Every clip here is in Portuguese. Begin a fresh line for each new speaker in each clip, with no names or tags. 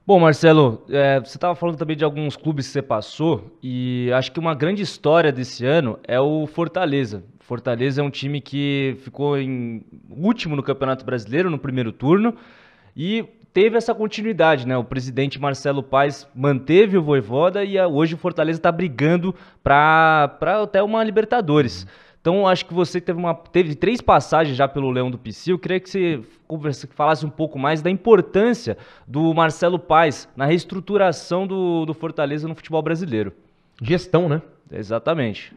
Bom, Marcelo, você estava falando também de alguns clubes que você passou, e acho que uma grande história desse ano é o Fortaleza. Fortaleza é um time que ficou em último no Campeonato Brasileiro no primeiro turno e teve essa continuidade, né? O presidente Marcelo Paes manteve o Vojvoda e hoje o Fortaleza está brigando para até uma Libertadores. Então, acho que você teve três passagens já pelo Leão do Pici. Eu queria que você falasse um pouco mais da importância do Marcelo Paes na reestruturação do Fortaleza no futebol brasileiro.
Gestão, né?
Exatamente.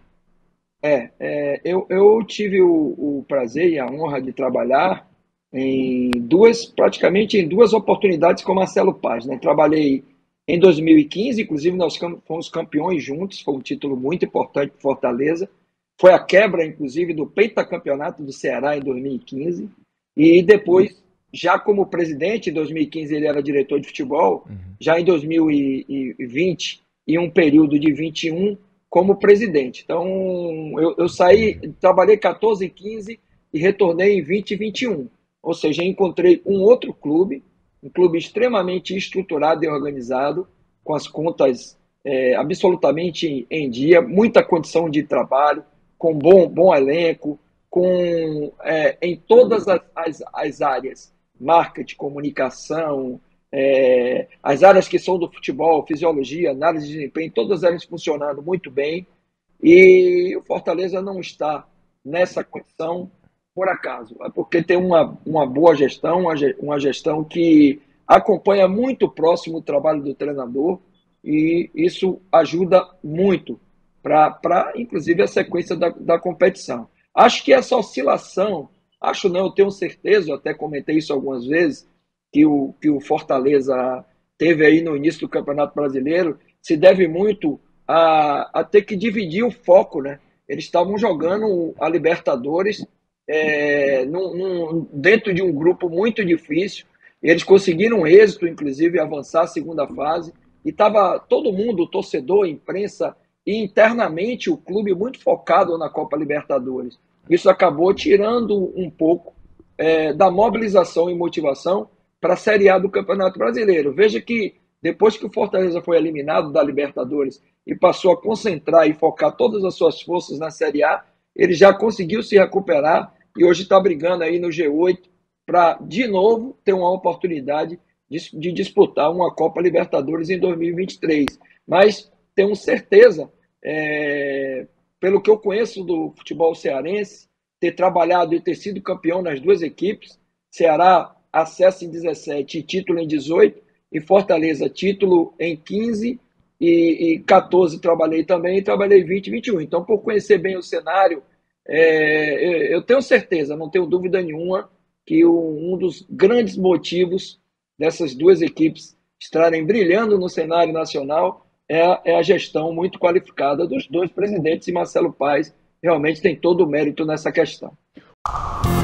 Eu tive o prazer e a honra de trabalhar praticamente em duas oportunidades com Marcelo Paz, né? Trabalhei em 2015, inclusive nós fomos campeões juntos, foi um título muito importante para Fortaleza. Foi a quebra, inclusive, do pentacampeonato do Ceará em 2015. E depois, já como presidente, em 2015 ele era diretor de futebol, já em 2020 e um período de 21 como presidente. Então, eu saí, trabalhei 14 e 15 e retornei em 20 e 21. Ou seja, encontrei um outro clube, um clube extremamente estruturado e organizado, com as contas absolutamente em dia, muita condição de trabalho, com bom elenco, com em todas as áreas, marketing, comunicação, as áreas que são do futebol, fisiologia, análise de desempenho, todas elas funcionando muito bem. E o Fortaleza não está nessa condição por acaso, é porque tem uma boa gestão, uma gestão que acompanha muito próximo o trabalho do treinador e isso ajuda muito para inclusive, a sequência da competição. Acho que essa oscilação, acho não, eu tenho certeza, eu até comentei isso algumas vezes, que o Fortaleza teve aí no início do Campeonato Brasileiro, se deve muito a ter que dividir o foco, né? Eles estavam jogando a Libertadores dentro de um grupo muito difícil. Eles conseguiram êxito, inclusive, avançar a segunda fase. E estava todo mundo, o torcedor, a imprensa e internamente o clube muito focado na Copa Libertadores. Isso acabou tirando um pouco da mobilização e motivação para a Série A do Campeonato Brasileiro. Veja que depois que o Fortaleza foi eliminado da Libertadores e passou a concentrar e focar todas as suas forças na Série A, ele já conseguiu se recuperar e hoje está brigando aí no G8 para, de novo, ter uma oportunidade de disputar uma Copa Libertadores em 2023. Mas tenho certeza, pelo que eu conheço do futebol cearense, ter trabalhado e ter sido campeão nas duas equipes, Ceará acesso em 17 e título em 18, e Fortaleza título em 15 e 14 trabalhei também, e trabalhei 20 e 21. Então, por conhecer bem o cenário, eu tenho certeza, não tenho dúvida nenhuma, que um dos grandes motivos dessas duas equipes estarem brilhando no cenário nacional é a gestão muito qualificada dos dois presidentes, e Marcelo Paes realmente tem todo o mérito nessa questão.